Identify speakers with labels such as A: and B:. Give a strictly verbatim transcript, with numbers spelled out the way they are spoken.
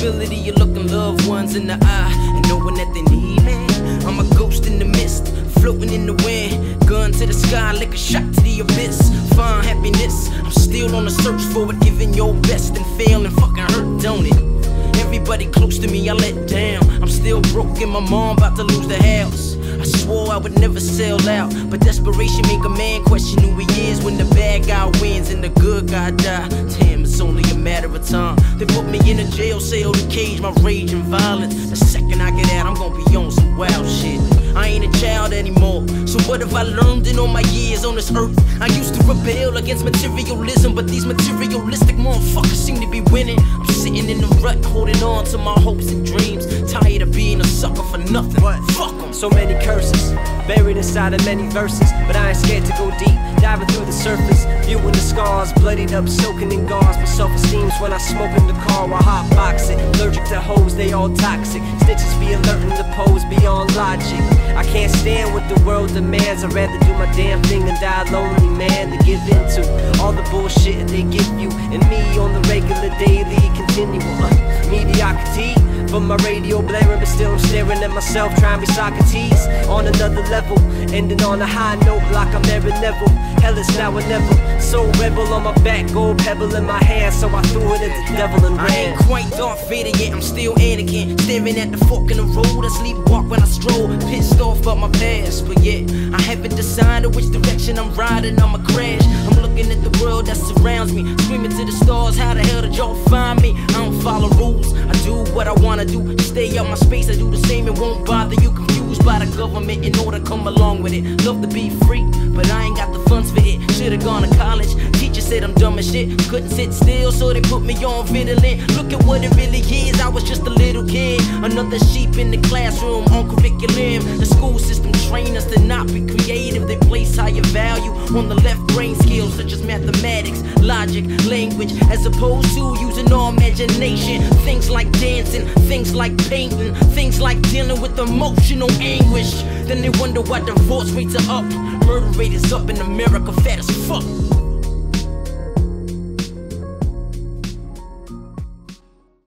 A: responsibility of looking loved ones in the eye and knowing that they need me. I'm a ghost in the mist, floating in the wind, gun to the sky, like a shot to the abyss. Find happiness, I'm still on the search for it, giving your best and failing fucking hurt, don't it? Everybody close to me I let down, I'm still broke and my mom about to lose the house. I swore I would never sell out, but desperation make a man question who he is when the bad guy wins and the good guy die. Damn, it's only a matter of time. They put me in a jail cell to cage my rage and violence. The second I get out, I'm gonna be on some wild shit. I ain't a child anymore, so what have I learned in all my years on this earth? I used to rebel against materialism, but these materialistic motherfuckers seem to be winning. I'm sitting in the rut, holding on to my hopes and dreams, tired of being a sucker for nothing. What? Fuck them.
B: So many curses, buried inside of many verses, but I ain't scared to go deep, diving through the surface, viewing the scars, bloodied up, soaking in gauze. My self-esteem's when I smoke in the car while hotboxing. Allergic to hoes, they all toxic. Stitches be alerting the pose beyond logic. I can't stand what the world demands. I'd rather do my damn thing and die lonely, man. To give into all the bullshit they give you and me on the regular, daily, continual uh, mediocrity. From my radio blaring, but still I'm staring at myself, trying to be Socrates on another level, ending on a high note like I'm Aaron Neville. Hell is now or never. So rebel on my back, gold pebble in my hand, so I threw it at the devil and ran.
A: I ain't quite Darth Vader yet, I'm still Anakin, staring at the fork in the road. I sleepwalk when I stroll, pissed off about my past, but yet I haven't decided which direction I'm riding. I'ma crash. I'm looking at the world that surrounds me, screaming to the stars, how the hell did y'all find me? I don't follow rules, I do what I wanna do. Stay out my space, I do the same, it won't bother you. Confused by the government in order to come along with it. Love to be free, but I ain't got the funds for it. Should've gone to college, teacher said I'm dumb as shit. Couldn't sit still, so they put me on Ritalin. Look at what it really is, I was just a little kid, another sheep in the classroom on curriculum. The school system train us to not be creative. They place higher value on the left brain skills such as mathematics, logic, language, as opposed to using our imagination. Things like dancing, things like painting, things like dealing with emotional anguish. Then they wonder why divorce rates are up, murder rate is up in America, fat as fuck.